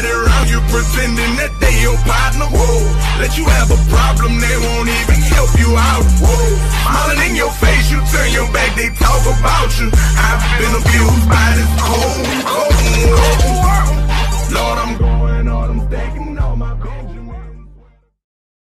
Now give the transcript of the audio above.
everybody around you pretending that they your partner. Whoa, let you have a problem, they